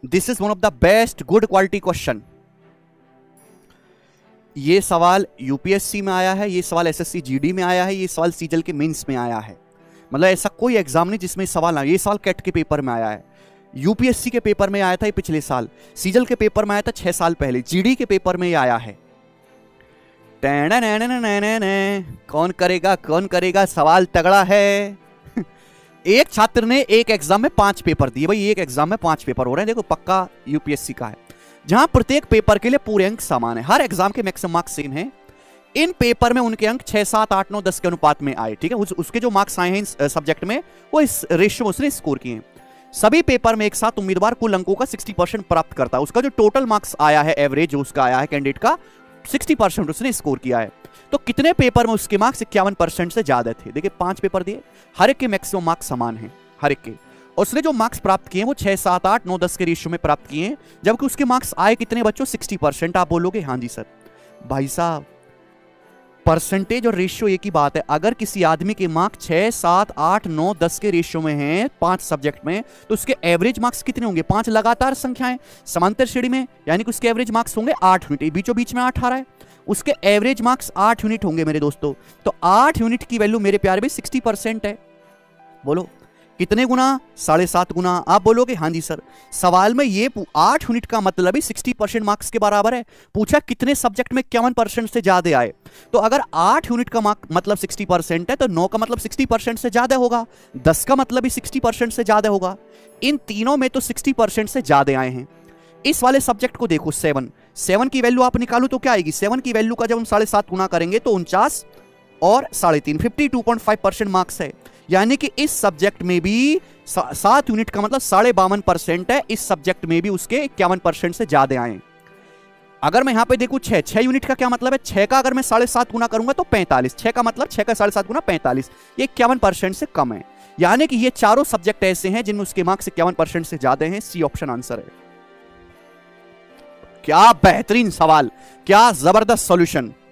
This is one of the best good quality question. ये सवाल UPSC में आया है, ये सवाल एसएससी जीडी में आया है, ये सवाल सीजल के मेंस में आया है। मतलब ऐसा कोई एग्जाम नहीं जिसमें सवाल आया। ये सवाल कैट के पेपर में आया है, यूपीएससी के पेपर में आया था ये पिछले साल, सीजल के पेपर में आया था 6 साल पहले, जीडी के पेपर में ये आया है। कौन करेगा कौन करेगा, सवाल तगड़ा है। एक छात्र ने एक एग्जाम में 5 पेपर दिए। भाई एक एग्जाम में 5 पेपर हो रहे हैं, देखो पक्का यूपीएससी का है, जहां प्रत्येक पेपर के लिए पूरे अंक समान है। हर एग्जाम के मैक्सिमम मार्क्स सेम हैं। इन पेपर में उनके अंक 6, 7, 8, 9, 10 के अनुपात में आए। ठीक है, उसके जो मार्क्स आए हैं इस सब्जेक्ट में वो इस रेशियो में उसने स्कोर किए हैं। सभी पेपर में एक साथ उम्मीदवार कुल अंकों का 60% प्राप्त करता है। उसका जो टोटल मार्क्स आया है, एवरेज जो उसका आया है कैंडिडेट का, 60% उसने स्कोर किया है। तो कितने पेपर में उसके मार्क्स 51% से ज्यादा थे? देखिए 5 पेपर दिए, हर एक के मैक्सिमम मार्क्स समान हैं, हर एक के। उसने जो मार्क्स प्राप्त किए वो 6, 7, 8, 9, 10 के रेशियो में प्राप्त किए हैं, जबकि उसके मार्क्स आए कितने बच्चों? 60%। आप बोलोगे हाँ जी सर। भाई साहब परसेंटेज और रेशियो एक ही बात है। अगर किसी आदमी के मार्क्स 6, 7, 8, 9, 10 के रेशियो में हैं 5 सब्जेक्ट में, तो उसके एवरेज मार्क्स कितने होंगे? 5 लगातार संख्याएं समांतर श्रेणी में, यानी कि उसके एवरेज मार्क्स होंगे 8 यूनिट। बीचों बीच में 8 आ रहा है, उसके एवरेज मार्क्स 8 यूनिट होंगे मेरे दोस्तों। तो 8 यूनिट की वैल्यू मेरे प्यारे भी 60% है। बोलो कितने गुना? 7.5 गुना। आप बोलोगे हाँ जी सर। सवाल में ये 8 यूनिट का मतलब ही 60% मार्क्स के बराबर है। पूछा कितने सब्जेक्ट में 51% से ज्यादा आए, तो अगर 8 यूनिट का मतलब 60% है, तो 9 का मतलब 60% से ज्यादा होगा, 10 का मतलब भी 60% से ज्यादा होगा। इन तीनों में तो 60% से ज्यादा आए हैं। इस वाले सब्जेक्ट को देखो, 7 की वैल्यू आप निकालो तो क्या आएगी? 7 की वैल्यू का जब हम 7.5 गुना करेंगे तो 49 और 3.5, 52.5% मार्क्स है। यानी कि इस सब्जेक्ट में भी 7 यूनिट का मतलब 52.5% है। इस सब्जेक्ट में भी उसके 51% से ज्यादा आए। अगर मैं यहां पे देखूं 6 यूनिट का क्या मतलब है? 6 का अगर मैं 7.5 गुना करूंगा तो 45। 6 का मतलब 6 का 7.5 गुना 45, ये 51% से कम है। यानी कि ये चारों सब्जेक्ट ऐसे हैं जिनमें उसके मार्क्स 51% से ज्यादा हैं। सी ऑप्शन आंसर है। क्या बेहतरीन सवाल, क्या जबरदस्त सॉल्यूशन।